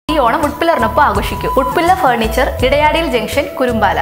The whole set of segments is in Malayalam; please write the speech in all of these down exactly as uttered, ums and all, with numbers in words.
ഈ ഓണം ഉഡ്പില്ലറിനൊപ്പം ആഘോഷിക്കൂ. ഉഡ്പില്ല ഫർണിച്ചർ, ഇടയാടിയിൽ ജംഗ്ഷൻ, കുരുമ്പാല.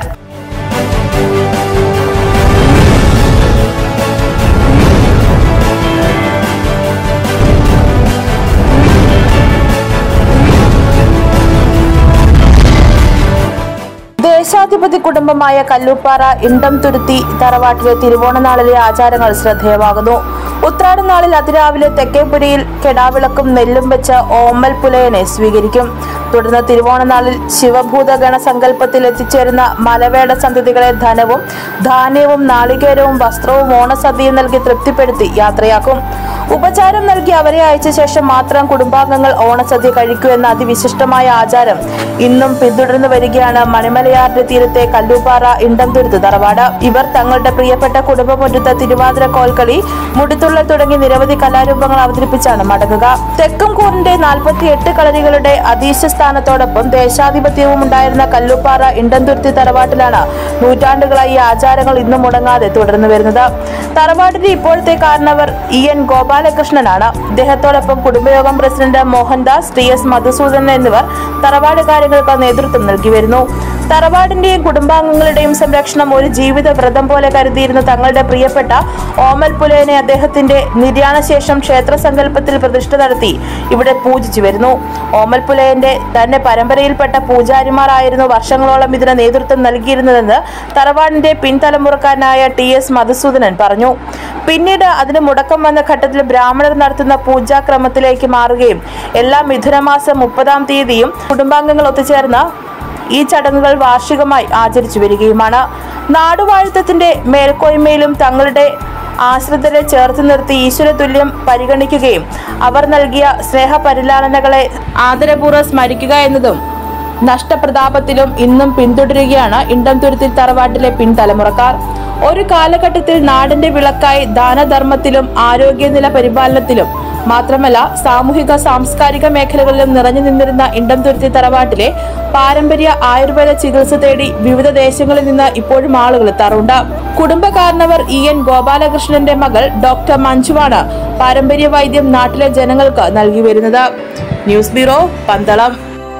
ദേശാധിപതി കുടുംബമായ കല്ലൂപ്പാറ ഇണ്ടംതുരുത്തി തറവാട്ടിലെ തിരുവോണനാളിലെ ആചാരങ്ങൾ ശ്രദ്ധേയമാകുന്നു. ഉത്രാടനാളിൽ അതിരാവിലെ തെക്കേപുരയിൽ കെടാവിളക്കും നെല്ലും വെച്ച് ഓമൽ പുലയനെ സ്വീകരിക്കും. തുടർന്ന് തിരുവോണനാളിൽ ശിവഭൂതഗണ സങ്കല്പത്തിൽ എത്തിച്ചേരുന്ന മലവേട സന്തതികളെ ധനവും ധാന്യവും നാളികേരവും വസ്ത്രവും ഓണസദ്യയും നൽകി തൃപ്തിപ്പെടുത്തി യാത്രയാക്കും. ഉപചാരം നൽകി അവരെ അയച്ച ശേഷം മാത്രം കുടുംബാംഗങ്ങൾ ഓണസദ്യ കഴിക്കൂ എന്ന അതിവിശിഷ്ടമായ ആചാരം ഇന്നും പിന്തുടർന്നു വരികയാണ് മണിമലയാറിന്റെ തീരത്തെ കല്ലൂപ്പാറ ഇണ്ടംതുരുത്ത് തറവാട്. ഇവർ തങ്ങളുടെ പ്രിയപ്പെട്ട കുടുംബമൊരുത്ത തിരുവാതിര കോൽക്കളി, മുടിത്തുള്ളൽ തുടങ്ങി നിരവധി കലാരൂപങ്ങൾ അവതരിപ്പിച്ചാണ് മടങ്ങുക. തെക്കും കൂറിന്റെ നാൽപ്പത്തി എട്ട് കളരികളുടെ അധീശ സ്ഥാനത്തോടൊപ്പം ദേശാധിപത്യവും ഉണ്ടായിരുന്ന കല്ലൂപ്പാറ ഇണ്ടംതുരുത്തി തറവാട്ടിലാണ് നൂറ്റാണ്ടുകളായി ഈ ആചാരങ്ങൾ ഇന്നും മുടങ്ങാതെ തുടർന്നു വരുന്നത്. തറവാടിന്റെ ഇപ്പോഴത്തെ കാരണവർ ഇ എൻ ഗോപാലകൃഷ്ണനാണ്. ഇദ്ദേഹത്തോടൊപ്പം കുടുംബയോഗം president Mohandas, T S Madhusoodanan എന്നിവർ തറവാട് കാര്യങ്ങൾക്ക് നേതൃത്വം നൽകി വരുന്നു. തറവാടിന്റെയും കുടുംബാംഗങ്ങളുടെയും സംരക്ഷണം ഒരു ജീവിത വ്രതം പോലെ കരുതിയിരുന്ന തങ്ങളുടെ പ്രിയപ്പെട്ട ഓമൽ പുലയനെ അദ്ദേഹത്തിന്റെ നിര്യാണശേഷം ക്ഷേത്ര സങ്കല്പത്തിൽ പ്രതിഷ്ഠ നടത്തി ഇവിടെ പൂജിച്ചു വരുന്നു. ഓമൽ പുലയന്റെ തന്നെ പരമ്പരയിൽപ്പെട്ട പൂജാരിമാരായിരുന്നു വർഷങ്ങളോളം ഇതിന് നേതൃത്വം നൽകിയിരുന്നതെന്ന് തറവാടിന്റെ പിൻതലമുറക്കാരനായ ടി എസ് മധുസൂദനൻ പറഞ്ഞു. പിന്നീട് അതിന് മുടക്കം വന്ന ഘട്ടത്തിൽ ബ്രാഹ്മണർ നടത്തുന്ന പൂജാക്രമത്തിലേക്ക് മാറുകയും എല്ലാ മിഥുനമാസം മുപ്പതാം തീയതിയും കുടുംബാംഗങ്ങൾ ഒത്തുചേർന്ന് ഈ ചടങ്ങുകൾ വാർഷികമായി ആചരിച്ചു വരികയുമാണ്. നാടുവാഴ്ത്തത്തിന്റെ മേൽക്കോയ്മയിലും തങ്ങളുടെ ആശ്രിതരെ ചേർത്ത് നിർത്തി ഈശ്വരതുല്യം പരിഗണിക്കുകയും അവർ നൽകിയ സ്നേഹപരിലാളനകളെ ആദരപൂർവ്വം സ്മരിക്കുക എന്നതും നഷ്ടപ്രതാപത്തിലും ഇന്നും പിന്തുടരുകയാണ് ഇണ്ടംതുരുത്തി തറവാട്ടിലെ പിൻതലമുറക്കാർ. ഒരു കാലഘട്ടത്തിൽ നാടിന്റെ വിളക്കായി ദാനധർമ്മത്തിലും ആരോഗ്യനില പരിപാലനത്തിലും മാത്രമല്ല സാമൂഹിക സാംസ്കാരിക മേഖലകളിലും നിറഞ്ഞു നിന്നിരുന്ന ഇണ്ടംതുരുത്തി തറവാട്ടിലെ പാരമ്പര്യ ആയുർവേദ ചികിത്സ തേടി വിവിധ ദേശങ്ങളിൽ നിന്ന് ഇപ്പോഴും ആളുകൾ എത്താറുണ്ട്. കുടുംബകാരണവർ ഇ എൻ ഗോപാലകൃഷ്ണന്റെ മകൾ ഡോക്ടർ മഞ്ജുവാണ് പാരമ്പര്യ വൈദ്യം നാട്ടിലെ ജനങ്ങൾക്ക് നൽകി വരുന്നത്. News bureau, Pandalam.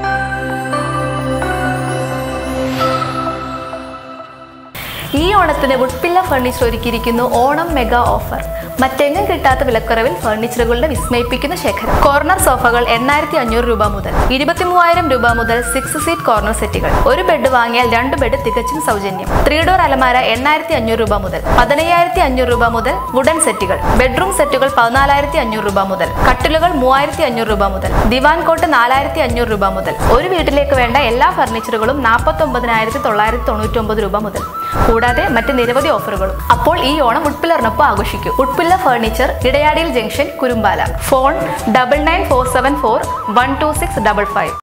ഈ ഓണത്തിന് ഉഡ്പില്ല ഫർണിച്ചർ ഒരുക്കിയിരിക്കുന്നു ഓണം മെഗാ ഓഫർ. മറ്റെങ്ങും കിട്ടാത്ത വിലക്കുറവിൽ ഫർണിച്ചറുകളുടെ വിസ്മയിപ്പിക്കുന്ന ശേഖരം. കോർണർ സോഫകൾ എണ്ണായിരത്തി അഞ്ഞൂറ് രൂപ മുതൽ ഇരുപത്തി മൂവായിരം രൂപ മുതൽ സിക്സ് സീറ്റ് കോർണർ സെറ്റുകൾ. ഒരു ബെഡ് വാങ്ങിയാൽ രണ്ട് ബെഡ് തികച്ചും സൗജന്യം. ത്രീ ഡോർ അലമാര എണ്ണായിരത്തി അഞ്ഞൂറ് രൂപ മുതൽ പതിനയ്യായിരത്തി അഞ്ഞൂറ് രൂപ മുതൽ വുഡൻ സെറ്റുകൾ. ബെഡ്റൂം സെറ്റുകൾ പതിനാലായിരത്തി അഞ്ഞൂറ് രൂപ മുതൽ. കട്ടിലുകൾ മൂവായിരത്തി അഞ്ഞൂറ് രൂപ മുതൽ. ദിവാൻ കോട്ട് നാലായിരത്തി അഞ്ഞൂറ് രൂപ മുതൽ. ഒരു വീട്ടിലേക്ക് വേണ്ട എല്ലാ ഫർണിച്ചറുകളും നാൽപ്പത്തി ഒമ്പതിനായിരത്തി തൊള്ളായിരത്തി തൊണ്ണൂറ്റി ഒമ്പത് രൂപ മുതൽ. കൂടാതെ മറ്റ് നിരവധി ഓഫറുകളും. അപ്പോൾ ഈ ഓണം ഉഡ്പില്ലറിനൊപ്പം ആഘോഷിക്കൂ. ഉഡ്പില്ല ഫർണിച്ചർ, ഇടയാടിയിൽ junction, Kurampala. Phone double nine four seven four one two six double five.